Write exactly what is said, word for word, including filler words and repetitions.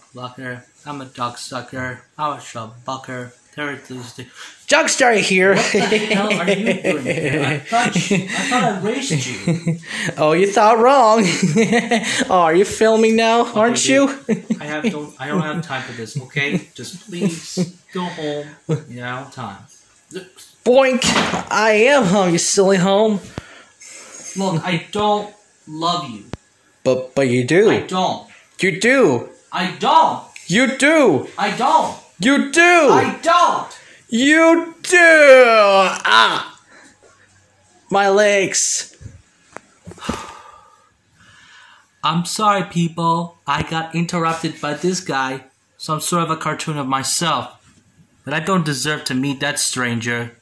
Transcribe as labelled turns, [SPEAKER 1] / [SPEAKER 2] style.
[SPEAKER 1] Lucker. I'm a dog sucker. I'm a schmucker. Thursday.
[SPEAKER 2] Jugstar here.
[SPEAKER 1] What the hell are you doing here? I thought, you, I thought I raised you.
[SPEAKER 2] Oh, you thought wrong. Oh, are you filming now? Okay, aren't dude. you?
[SPEAKER 1] I have don't. I don't have time for this. Okay, just please go home. You know, time.
[SPEAKER 2] Boink! I am home. You silly home.
[SPEAKER 1] Look, I don't love you.
[SPEAKER 2] But but you do.
[SPEAKER 1] I don't.
[SPEAKER 2] You do.
[SPEAKER 1] I don't.
[SPEAKER 2] You do.
[SPEAKER 1] I don't.
[SPEAKER 2] You do.
[SPEAKER 1] I don't.
[SPEAKER 2] You do. Ah. My legs.
[SPEAKER 1] I'm sorry, people. I got interrupted by this guy. Some sort of a cartoon of myself. But I don't deserve to meet that stranger.